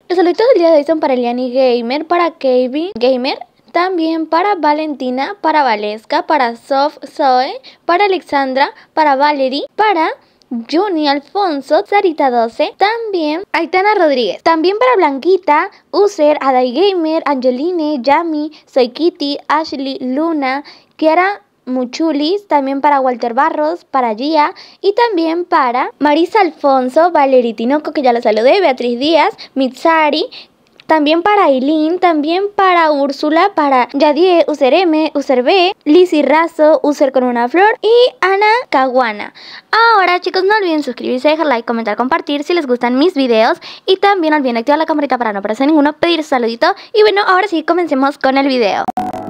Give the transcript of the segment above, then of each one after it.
Los saluditos del día de hoy son para Eliani Gamer, para Kevin Gamer, también para Valentina, para Valeska, para Sof Zoe, para Alexandra, para Valerie, para Johnny Alfonso, Sarita 12, también Aitana Rodríguez, también para Blanquita, User, Adai Gamer, Angeline, Yami, Soy Kitty, Ashley, Luna, Kiara Muchulis, también para Walter Barros, para Gia y también para Marisa Alfonso, Valerie Tinoco, que ya la saludé, Beatriz Díaz, Mitsari, también para Aileen, también para Úrsula, para Yadie, User M, User B, Lizzy Razo, User con una flor y Ana Caguana. Ahora chicos, no olviden suscribirse, dejar like, comentar, compartir si les gustan mis videos y también no olviden activar la campanita para no perderse ninguno, pedir saludito y bueno, ahora sí comencemos con el video.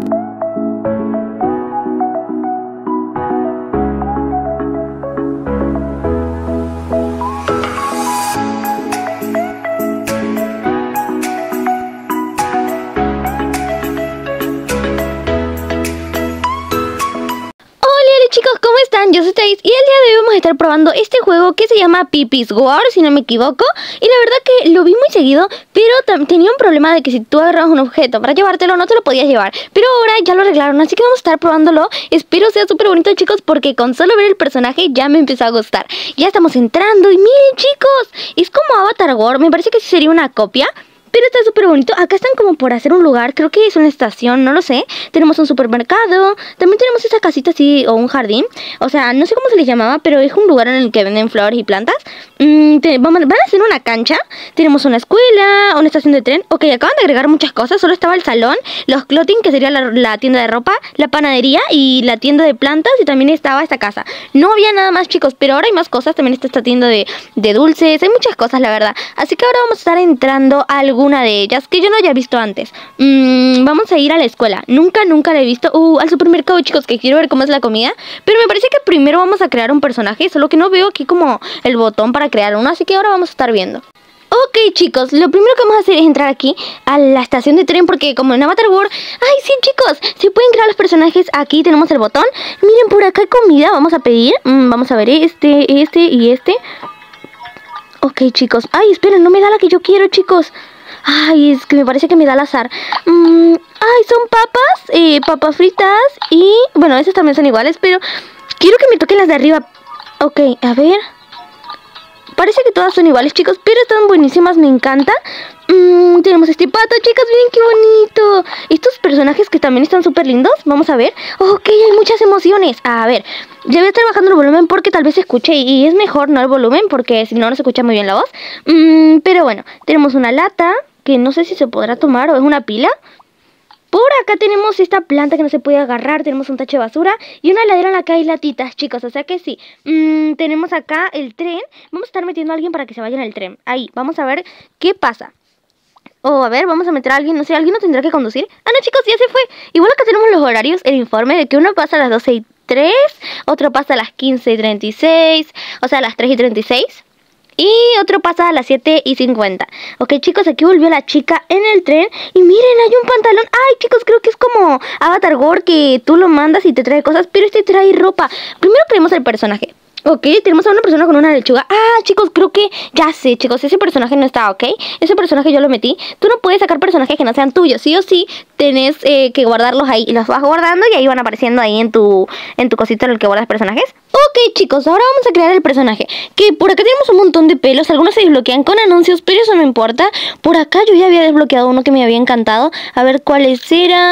Chicos, ¿cómo están? Yo soy Thais y el día de hoy vamos a estar probando este juego que se llama Pipi's War, si no me equivoco. Y la verdad que lo vi muy seguido, pero tenía un problema de que si tú agarrabas un objeto para llevártelo no te lo podías llevar. Pero ahora ya lo arreglaron, así que vamos a estar probándolo. Espero sea súper bonito chicos, porque con solo ver el personaje ya me empezó a gustar. Ya estamos entrando y miren chicos, es como Avatar War, me parece que sí sería una copia. Pero está súper bonito. Acá están como por hacer un lugar. Creo que es una estación, no lo sé. Tenemos un supermercado. También tenemos esa casita así o un jardín. O sea, no sé cómo se les llamaba, pero es un lugar en el que venden flores y plantas. Van a hacer una cancha. Tenemos una escuela, una estación de tren. Ok, acaban de agregar muchas cosas. Solo estaba el salón, los clothing, que sería la tienda de ropa, la panadería y la tienda de plantas. Y también estaba esta casa. No había nada más chicos, pero ahora hay más cosas. También está esta tienda de dulces. Hay muchas cosas la verdad. Así que ahora vamos a estar entrando a alguna de ellas que yo no haya visto antes. Vamos a ir a la escuela. Nunca la he visto. Al supermercado chicos, que quiero ver cómo es la comida. Pero me parece que primero vamos a crear un personaje. Solo que no veo aquí como el botón para crear uno. Así que ahora vamos a estar viendo. Ok chicos, lo primero que vamos a hacer es entrar aquí a la estación de tren, porque como en Avatar World, ¡ay sí chicos! Se pueden crear los personajes. Aquí tenemos el botón. Miren, por acá hay comida, vamos a pedir. Vamos a ver este y este. Ok chicos, ay esperen, no me da la que yo quiero chicos. Ay, es que me parece que me da al azar. Ay, son papas fritas. Y bueno, esas también son iguales, pero quiero que me toquen las de arriba. Ok, a ver. Parece que todas son iguales chicos, pero están buenísimas, me encanta. Tenemos este pato chicos, miren qué bonito. Estos personajes que también están súper lindos. Vamos a ver. Ok, hay muchas emociones. A ver, ya voy a estar bajando el volumen porque tal vez se escuche y es mejor no el volumen, porque si no, no se escucha muy bien la voz. Pero bueno, tenemos una lata que no sé si se podrá tomar o es una pila. Por acá tenemos esta planta que no se puede agarrar. Tenemos un tacho de basura y una heladera en la que hay latitas, chicos. O sea que sí. Tenemos acá el tren. Vamos a estar metiendo a alguien para que se vaya en el tren. Ahí, vamos a ver qué pasa. A ver, vamos a meter a alguien. No sé, ¿alguien no tendrá que conducir? Ah, no, chicos, ya se fue. Igual acá tenemos los horarios, el informe de que uno pasa a las 12:03, otro pasa a las 15:36, o sea, a las 3:36. Y otro pasa a las 7:50. Ok chicos, aquí volvió la chica en el tren. Y miren, hay un pantalón. Ay chicos, creo que es como Avatar World, que tú lo mandas y te trae cosas, pero este trae ropa. Primero creemos el personaje. Ok, tenemos a una persona con una lechuga. Ah, chicos, creo que ya sé, chicos, ese personaje no está, ¿ok? Ese personaje yo lo metí. Tú no puedes sacar personajes que no sean tuyos. Sí o sí, tenés que guardarlos ahí. Y los vas guardando y ahí van apareciendo ahí en tu cosito en el que guardas personajes. Ok, chicos, ahora vamos a crear el personaje. Que por acá tenemos un montón de pelos. Algunos se desbloquean con anuncios, pero eso no importa. Por acá yo ya había desbloqueado uno que me había encantado. A ver cuáles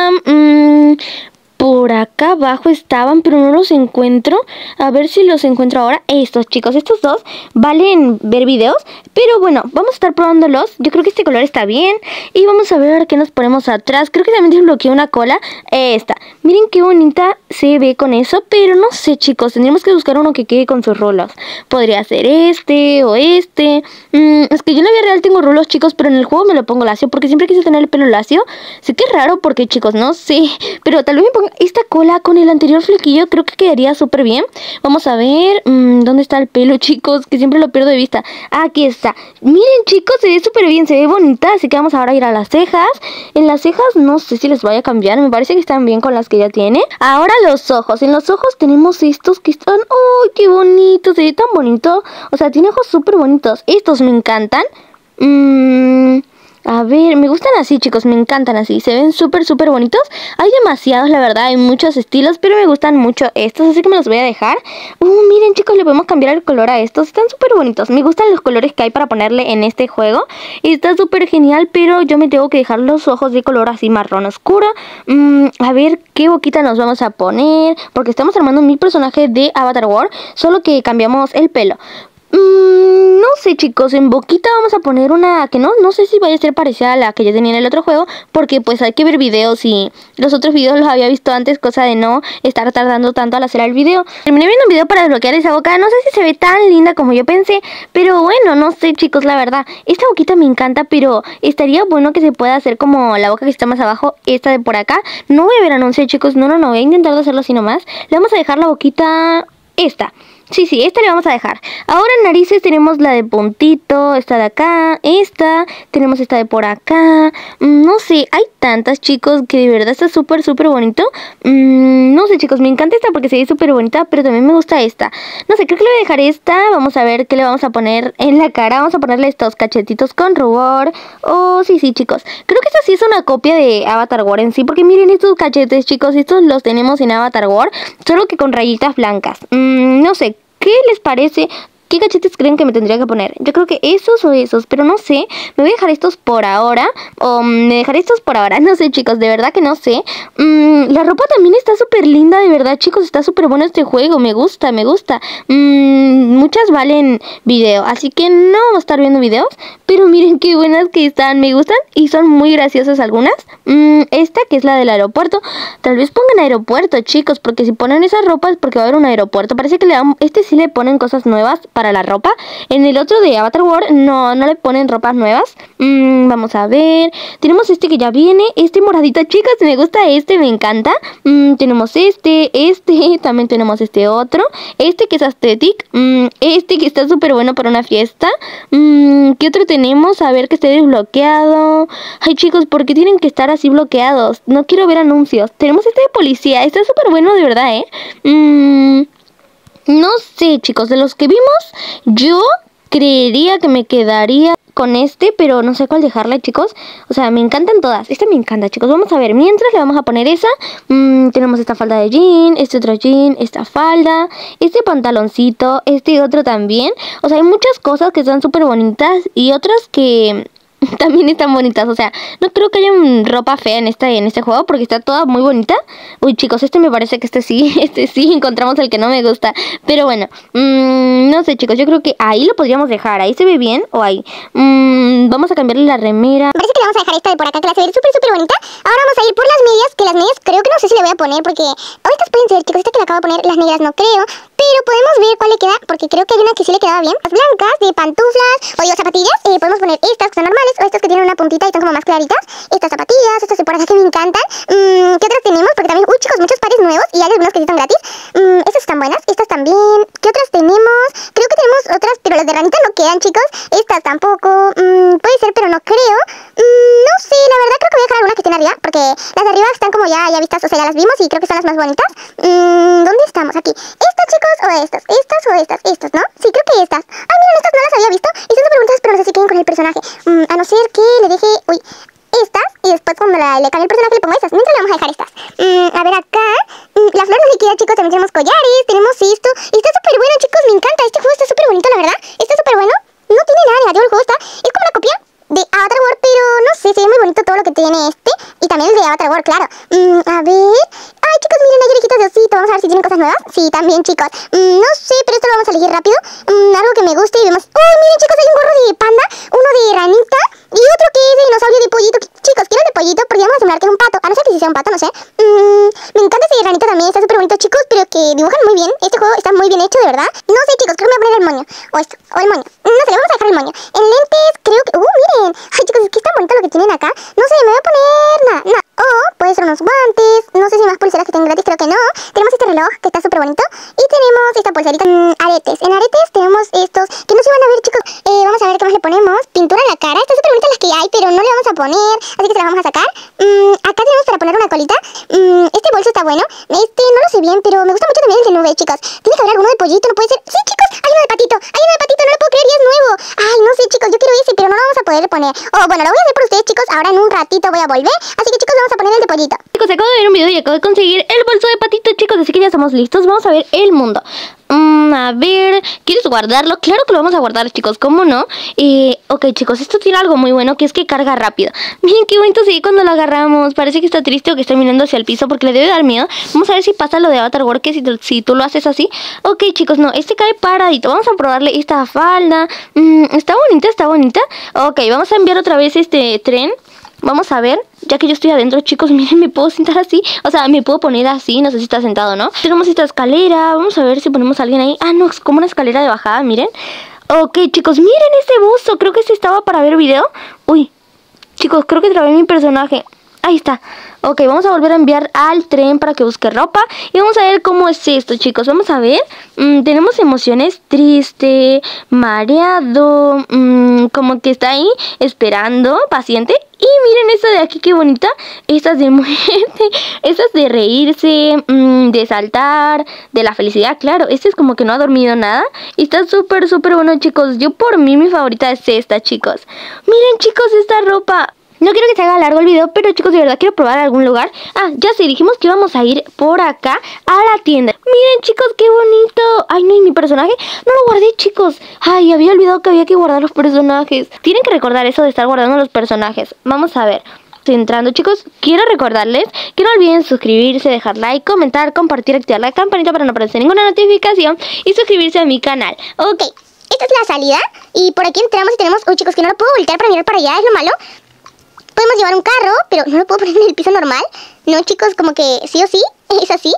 eran. Por acá abajo estaban, pero no los encuentro. A ver si los encuentro ahora. Estos chicos, estos dos valen ver videos, pero bueno, vamos a estar probándolos. Yo creo que este color está bien. Y vamos a ver qué nos ponemos atrás. Creo que también desbloqueé una cola. Esta, miren qué bonita se ve con eso. Pero no sé chicos, tendríamos que buscar uno que quede con sus rulos. Podría ser este o este. Es que yo en la vida real tengo rulos chicos, pero en el juego me lo pongo lacio, porque siempre quise tener el pelo lacio. Sé que es raro porque chicos, no sé, pero tal vez me ponga esta cola con el anterior flequillo. Creo que quedaría súper bien. Vamos a ver, ¿dónde está el pelo chicos? Que siempre lo pierdo de vista. Aquí está. Miren chicos, se ve súper bien, se ve bonita. Así que vamos ahora a ir a las cejas. En las cejas no sé si les vaya a cambiar. Me parece que están bien con las que ya tiene. Ahora los ojos. En los ojos tenemos estos que están... ¡Uy, qué bonito! Se ve tan bonito. O sea, tiene ojos súper bonitos. Estos me encantan. ver, me gustan así, chicos, me encantan así. Se ven súper, súper bonitos. Hay demasiados, la verdad, hay muchos estilos, pero me gustan mucho estos, así que me los voy a dejar. Miren, chicos, le podemos cambiar el color a estos. Están súper bonitos. Me gustan los colores que hay para ponerle en este juego. Está súper genial, pero yo me tengo que dejar los ojos de color así marrón oscuro. A ver qué boquita nos vamos a poner, porque estamos armando mi personaje de Avatar World, solo que cambiamos el pelo. No sé, chicos, en boquita vamos a poner una que no sé si vaya a ser parecida a la que ya tenía en el otro juego, porque pues hay que ver videos y los otros videos los había visto antes, cosa de no estar tardando tanto al hacer el video. Terminé viendo un video para desbloquear esa boca, no sé si se ve tan linda como yo pensé, pero bueno, no sé, chicos, la verdad, esta boquita me encanta, pero estaría bueno que se pueda hacer como la boca que está más abajo, esta de por acá. No voy a ver anuncios, chicos, no, voy a intentar hacerlo así nomás. Le vamos a dejar la boquita esta. Sí, esta le vamos a dejar. Ahora en narices tenemos la de puntito, esta de acá, esta, tenemos esta de por acá. No sé, hay tantas, chicos, que de verdad está súper, súper bonito. No sé, chicos, me encanta esta porque se ve súper bonita, pero también me gusta esta. No sé, creo que le voy a dejar esta. Vamos a ver qué le vamos a poner en la cara. Vamos a ponerle estos cachetitos con rubor. Sí, chicos. Creo que esta sí es una copia de Avatar World en sí, porque miren estos cachetes, chicos, estos los tenemos en Avatar World, solo que con rayitas blancas. No sé. ¿Qué les parece? ¿Qué cachetes creen que me tendría que poner? Yo creo que esos o esos, pero no sé. Me voy a dejar estos por ahora. O me dejaré estos por ahora. No sé, chicos, de verdad que no sé. La ropa también está súper linda, de verdad, chicos. Está súper bueno este juego. Me gusta. Muchas valen video, así que no vamos a estar viendo videos. Pero miren qué buenas que están. Me gustan y son muy graciosas algunas. Esta que es la del aeropuerto. Tal vez pongan aeropuerto, chicos, porque si ponen esas ropas es porque va a haber un aeropuerto. Parece que este sí le ponen cosas nuevas para la ropa. En el otro de Avatar World no le ponen ropas nuevas. Vamos a ver. Tenemos este que ya viene. Este moradito, chicas, me gusta este, me encanta. Tenemos este. También tenemos este otro. Este que es aesthetic. Este que está súper bueno para una fiesta. ¿Qué otro tenemos? A ver, que esté desbloqueado. Ay, chicos, ¿por qué tienen que estar así bloqueados? No quiero ver anuncios. Tenemos este de policía. Está súper bueno, de verdad, No sé, chicos, de los que vimos, yo creería que me quedaría con este, pero no sé cuál dejarla, chicos. O sea, me encantan todas. Esta me encanta, chicos. Vamos a ver, mientras le vamos a poner esa. Tenemos esta falda de jean, este otro jean, esta falda, este pantaloncito, este otro también. O sea, hay muchas cosas que están súper bonitas y otras que también están bonitas. O sea, no creo que haya ropa fea en este juego, porque está toda muy bonita. Uy, chicos, me parece que este sí encontramos el que no me gusta. Pero bueno, no sé, chicos, yo creo que ahí lo podríamos dejar. Ahí se ve bien, o ahí. Vamos a cambiarle la remera. Parece que le vamos a dejar esta de por acá, que la se ve súper, súper bonita. Ahora vamos a ir por las medias, que las medias creo que no sé si le voy a poner, porque estas pueden ser, chicos, esta que le acabo de poner, las negras no creo, pero podemos ver cuál le queda, porque creo que hay una que sí le quedaba bien. Las blancas, de pantuflas, o digo zapatillas, podemos poner estas que son normales, o estas que tienen una puntita y están como más claritas. Estas zapatillas, estas de por acá que me encantan. ¿Qué otras tenemos? Porque también, chicos, muchos pares nuevos, y hay algunos que sí son gratis. Estas están buenas, estas también. ¿Qué otras tenemos? Creo que tenemos otras, pero las de ranita no quedan, chicos. Estas tampoco. Puede ser, pero no creo. No sé, la verdad creo que voy a dejar algunas que estén arriba, porque las de arriba están como ya vistas, o sea, ya las vimos y creo que son las más bonitas. ¿Dónde estamos? Aquí. ¿Estas, chicos, o estas? ¿Estas o estas? Estas, ¿no? Sí, creo que estas. Ay, miren, estas no las había visto y son súper bonitas, pero no sé si queden con el personaje. A no ser que le deje, estas, y después cuando le cambie el personaje le pongo estas. Mientras le vamos a dejar estas. A ver acá, la flor no le queda, chicos. También tenemos collares, tenemos esto. Está súper bueno, chicos, me encanta. Este juego está súper bonito, la verdad. Está súper bueno. No tiene nada negativo el juego, es como una copia de Avatar World, pero no sé, se ve muy bonito todo lo que tiene este. Y también el de Avatar World, claro. A ver. Ay, chicos, miren, hay orejitas de osito. Vamos a ver si tienen cosas nuevas. Sí, también, chicos. No sé, pero esto lo vamos a elegir rápido. Algo que me guste y vemos. ¡Oh, miren, chicos! Hay un gorro de panda, uno de ranita y otro que es de dinosaurio de pollito. Chicos, quiero el de pollito porque vamos a simular que es un pato. A no ser que sí sea un pato, no sé. Me encanta ese de ranita también. Está súper bonito, chicos, pero que dibujan muy bien. Este juego está muy bien hecho, de verdad. No sé, chicos, creo que me voy a poner el moño. O esto, o el moño. No sé, le vamos a dejar el moño. En lentes, creo que... miren. Ay, chicos, es que está bonito lo que tienen acá. No sé, me voy a poner... nada. O puede ser unos guantes. No sé si más pulseras que tengan gratis, creo que no. Tenemos este reloj que está súper bonito. Y tenemos esta pulserita. Aretes. En aretes tenemos estos que no se van a ver, chicos. Vamos a ver qué más le ponemos. Pintura en la cara. Está súper bonita las que hay, pero no le vamos a poner, así que se las vamos a sacar. Acá tenemos para poner una colita. Este bolso está bueno. Este no lo sé bien, pero me gusta mucho también el de nube, chicos. Tiene que haber alguno de pollito, no puede ser. Sí, chicos, hay uno de patito. Hay uno de patito, no lo puedo creer y es nuevo. Ay, no sé, chicos, yo quiero ese, pero no lo vamos a poder poner. Oh, bueno, lo voy a hacer por ustedes, chicos. Ahora en un ratito voy a volver. Así que, chicos, vamos a poner el de pollito. Chicos, acabo de ver un video y acabo de conseguir el bolso de patito, chicos, así que ya estamos listos. Vamos a ver el mundo. A ver, ¿quieres guardarlo? Claro que lo vamos a guardar, chicos, ¿cómo no? Ok, chicos, esto tiene algo muy bueno, que es que carga rápido. Miren qué bonito se ve cuando lo agarramos. Parece que está triste o que está mirando hacia el piso porque le debe dar miedo. Vamos a ver si pasa lo de Avatar World, que si tú lo haces así. Ok, chicos, no, este cae paradito. Vamos a probarle esta falda. Está bonita, está bonita. Ok, vamos a enviar otra vez este tren. Vamos a ver, ya que yo estoy adentro, chicos, miren, me puedo sentar así. O sea, me puedo poner así, no sé si está sentado, ¿no? Tenemos esta escalera, vamos a ver si ponemos a alguien ahí. Ah, no, es como una escalera de bajada, miren. Ok, chicos, miren este buzo, creo que este estaba para ver video. Uy, chicos, creo que trabé mi personaje. Ahí está. Ok, vamos a volver a enviar al tren para que busque ropa. Y vamos a ver cómo es esto, chicos. Vamos a ver. Tenemos emociones, triste, mareado, como que está ahí esperando, paciente. Y miren esta de aquí, qué bonita. Estas de muerte, estas de reírse, de saltar, de la felicidad, claro. Este es como que no ha dormido nada. Y está súper, súper bueno, chicos. Yo por mí, mi favorita es esta, chicos. Miren, chicos, esta ropa. No quiero que se haga largo el video, pero chicos, de verdad quiero probar algún lugar. Ah, ya sé, dijimos que íbamos a ir por acá a la tienda. Miren, chicos, qué bonito. Ay, no, ¿y mi personaje? No lo guardé, chicos. Ay, había olvidado que había que guardar los personajes. Tienen que recordar eso de estar guardando los personajes. Vamos a ver. Estoy entrando, chicos. Quiero recordarles que no olviden suscribirse, dejar like, comentar, compartir, activar la campanita para no perderse ninguna notificación y suscribirse a mi canal. Ok, esta es la salida. Y por aquí entramos y tenemos... Uy, chicos, que no lo puedo voltear para mirar para allá, es lo malo. Podemos llevar un carro, pero no lo puedo poner en el piso normal. No, chicos, como que sí o sí, es así.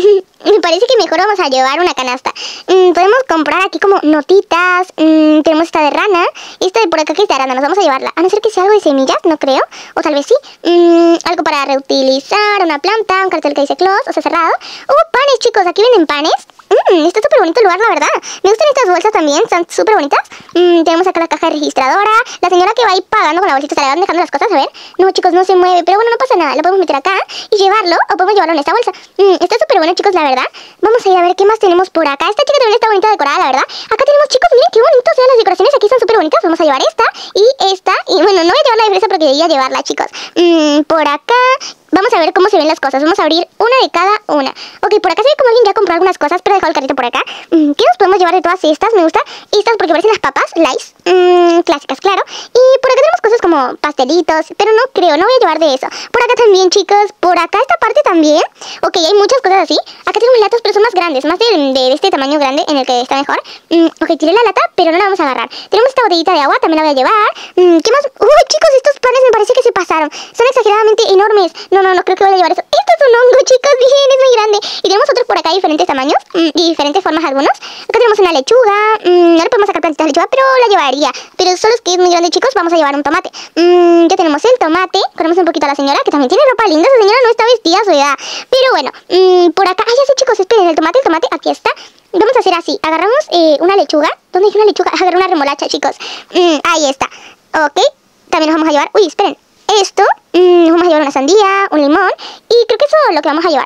Me parece que mejor vamos a llevar una canasta. Podemos comprar aquí como notitas. Tenemos esta de rana. Y esta de por acá que es de arana, nos vamos a llevarla. A no ser que sea algo de semillas, no creo. O tal vez sí. Algo para reutilizar, una planta, un cartel que dice close, o sea, cerrado. Panes, chicos, aquí venden panes. Está súper bonito el lugar, la verdad. Me gustan estas bolsas también, están súper bonitas. Tenemos acá la caja registradora. La señora que va ahí pagando con la bolsita, se le van dejando las cosas, a ver. No, chicos, no se mueve, pero bueno, no pasa nada. Lo podemos meter acá y llevarlo, o podemos llevarlo en esta bolsa. Está súper bueno, chicos, la verdad. Vamos a ir a ver qué más tenemos por acá. Esta chica también está bonita decorada, la verdad. Acá tenemos, chicos, miren qué bonitos. Las decoraciones aquí están súper bonitas. Vamos a llevar esta y esta. Y bueno, no voy a llevarla de fresa porque debía llevarla, chicos. Por acá... Vamos a ver cómo se ven las cosas. Vamos a abrir una de cada una. Ok, por acá se ve como alguien ya compró algunas cosas, pero ha dejado el carrito por acá. ¿Qué nos podemos llevar de todas estas? Me gustan estas porque parecen las papas, Lays, clásicas, claro. Y por acá tenemos cosas como pastelitos, pero no creo, no voy a llevar de eso. Por acá también, chicos, por acá esta parte también. Ok, hay muchas cosas así. Acá tenemos latas, pero son más grandes, más de este tamaño grande en el que está mejor. Ok, tiré la lata, pero no la vamos a agarrar. Tenemos esta botellita de agua, también la voy a llevar. ¿Qué más? Uy, chicos, estos panes me parece que se pasaron. Son exageradamente enormes. No creo que voy a llevar eso. Esto es un hongo, chicos, bien, es muy grande. Y tenemos otros por acá de diferentes tamaños y diferentes formas algunos. Acá tenemos una lechuga. No le podemos sacar plantitas de lechuga, pero la llevaría. Pero solo es que es muy grande, chicos, vamos a llevar un tomate. Ya tenemos el tomate. Conocemos un poquito a la señora, que también tiene ropa linda. Esa señora no está vestida a su edad. Pero bueno, por acá, ya sé, chicos, esperen, el tomate, aquí está. Vamos a hacer así, agarramos una lechuga. ¿Dónde hay una lechuga? Agarré una remolacha, chicos. Ahí está. Ok, también nos vamos a llevar, uy, esperen, esto, vamos a llevar una sandía, un limón. Y creo que eso es lo que vamos a llevar.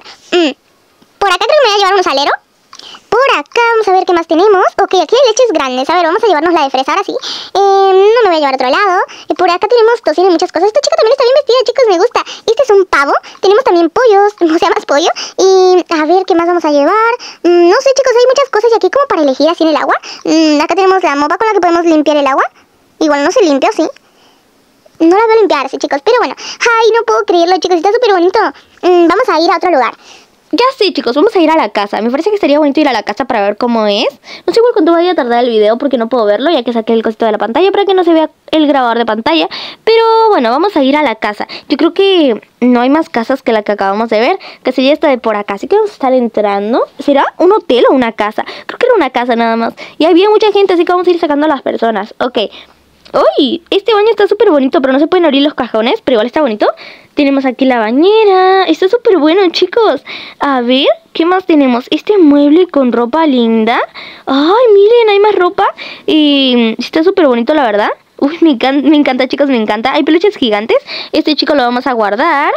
Por acá creo que me voy a llevar un salero. Por acá vamos a ver qué más tenemos. Ok, aquí hay leches grandes. A ver, vamos a llevarnos la de fresa ahora sí. No me voy a llevar a otro lado. Por acá tenemos tocino y muchas cosas. Esta chica también está bien vestida, chicos, me gusta. Este es un pavo. Tenemos también pollos, o sea, más pollo. Y a ver, ¿qué más vamos a llevar? No sé, chicos, hay muchas cosas y aquí como para elegir así en el agua. Acá tenemos la mopa con la que podemos limpiar el agua. Igual no se limpia, ¿sí? No la veo limpiarse, chicos, pero bueno. Ay, no puedo creerlo, chicos, está súper bonito. Vamos a ir a otro lugar. Ya sé, chicos, vamos a ir a la casa. Me parece que estaría bonito ir a la casa para ver cómo es. No sé igual cuánto vaya a tardar el video porque no puedo verlo, ya que saqué el cosito de la pantalla para que no se vea el grabador de pantalla. Pero bueno, vamos a ir a la casa. Yo creo que no hay más casas que la que acabamos de ver, que sería esta de por acá. Así que vamos a estar entrando. ¿Será un hotel o una casa? Creo que era una casa nada más. Y había mucha gente, así que vamos a ir sacando a las personas. Ok. ¡Uy! Este baño está súper bonito, pero no se pueden abrir los cajones, pero igual está bonito. Tenemos aquí la bañera. Está súper bueno, chicos. A ver, ¿qué más tenemos? Este mueble con ropa linda. ¡Ay, miren! Hay más ropa. Está súper bonito, la verdad. Uy, me encanta, chicos, me encanta. Hay peluches gigantes. Este chico lo vamos a guardar.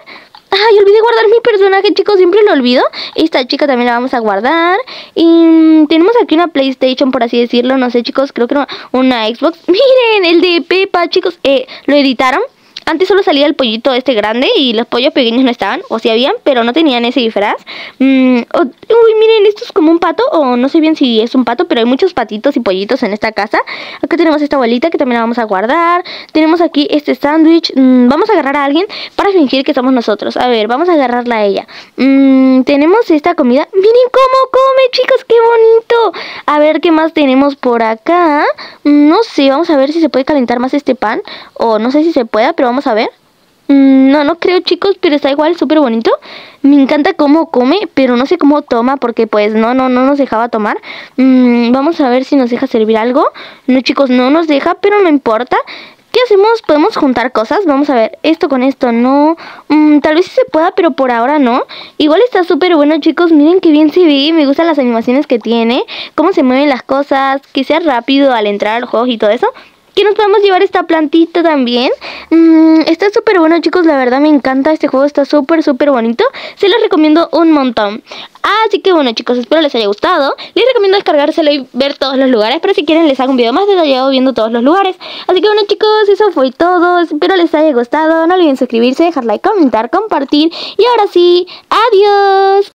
Ay, olvidé guardar mi personaje, chicos, siempre lo olvido. Esta chica también la vamos a guardar. Y tenemos aquí una PlayStation, por así decirlo. No sé, chicos, creo que una Xbox. Miren, el de Peppa, chicos, lo editaron. Antes solo salía el pollito este grande y los pollos pequeños no estaban, o sí habían, pero no tenían ese disfraz. Uy, miren, esto es como un pato, o no sé bien si es un pato, pero hay muchos patitos y pollitos en esta casa. Acá tenemos esta abuelita que también la vamos a guardar. Tenemos aquí este sándwich. Vamos a agarrar a alguien para fingir que somos nosotros. A ver, vamos a agarrarla a ella. Tenemos esta comida. Miren cómo come, chicos, qué bonito. A ver, ¿qué más tenemos por acá? No sé, vamos a ver si se puede calentar más este pan, o no sé si se pueda, pero vamos a ver. No creo, chicos, pero está igual, súper bonito. Me encanta cómo come, pero no sé cómo toma, porque pues no nos dejaba tomar. Vamos a ver si nos deja servir algo. No, chicos, no nos deja, pero no importa. ¿Qué hacemos? ¿Podemos juntar cosas? Vamos a ver, esto con esto no. Tal vez sí se pueda, pero por ahora no. Igual está súper bueno, chicos. Miren qué bien se ve. Me gustan las animaciones que tiene, cómo se mueven las cosas, que sea rápido al entrar a los juegos y todo eso. Que nos podemos llevar esta plantita también. Está súper bueno, chicos, la verdad me encanta este juego, está súper bonito. Se los recomiendo un montón. Así que bueno, chicos, espero les haya gustado. Les recomiendo descargárselo y ver todos los lugares, pero si quieren les hago un video más detallado viendo todos los lugares. Así que bueno, chicos, eso fue todo. Espero les haya gustado. No olviden suscribirse, dejar like, comentar, compartir. Y ahora sí, adiós.